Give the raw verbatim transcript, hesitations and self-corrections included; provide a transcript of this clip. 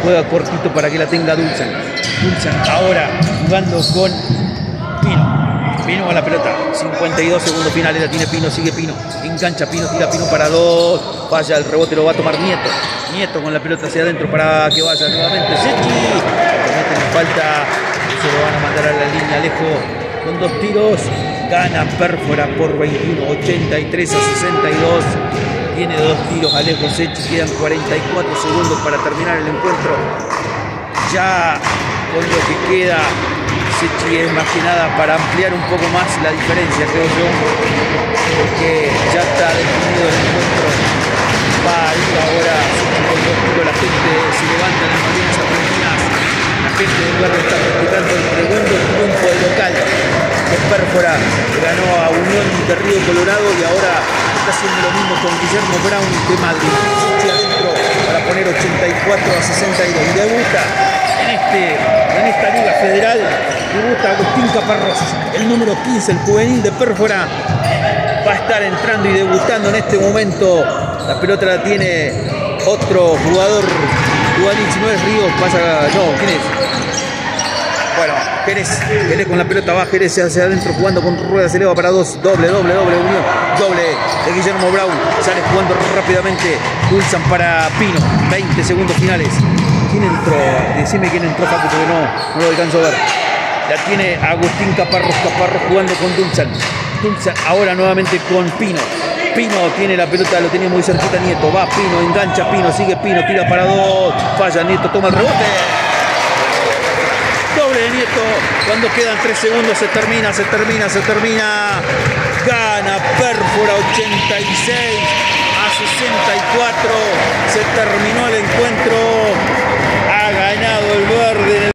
juega cortito para que la tenga Dulcan. Dulcan ahora jugando con Pino. Pino con la pelota, cincuenta y dos segundos finales, la tiene Pino, sigue Pino, engancha Pino, tira Pino para dos, falla el rebote, lo va a tomar Nieto. Nieto con la pelota hacia adentro para que vaya nuevamente Secchi. Le falta, se lo van a mandar a la línea lejos con dos tiros. Gana Pérfora por veintiuno, ochenta y tres a sesenta y dos. Tiene dos tiros Alejo Secchi, quedan cuarenta y cuatro segundos para terminar el encuentro. Ya con lo que queda, Secchi es más que nada para ampliar un poco más la diferencia, creo yo, porque ya está definido el encuentro. Va a ir ahora Secchi con dos tiros, la gente se levanta en las Malvinas Argentinas, la gente del lugar está practicando el segundo triunfo del local de Pérfora, que ganó a Unión de Río Colorado y ahora está haciendo lo mismo con Guillermo Brown de Madrid. Secchi adentro para poner ochenta y cuatro a sesenta y dos y debuta en, este, en esta liga federal. Debuta Agustín Caparrós, el número quince, el juvenil de Pérfora. Va a estar entrando y debutando en este momento. La pelota la tiene otro jugador. Duanich, no es Ríos, pasa. No, ¿quién es? Bueno, Jerez. Jerez con la pelota va, Jerez hacia adentro jugando con rueda, se eleva para dos. Doble, doble, doble, unión. Doble de Guillermo Brown. Sale jugando rápidamente. Dulcan para Pino. veinte segundos finales. ¿Quién entró? Decime quién entró, Paco, porque no, no lo alcanzo a ver. La tiene Agustín Caparrós, Caparrós jugando con Dulcan. Dulcan ahora nuevamente con Pino. Pino tiene la pelota, lo tenía muy cerquita Nieto. Va Pino, engancha Pino, sigue Pino, tira para dos. Falla Nieto, toma el rebote. Doble de Nieto. Cuando quedan tres segundos se termina, se termina, se termina. Gana Pérfora ochenta y seis a sesenta y cuatro. Se terminó el encuentro.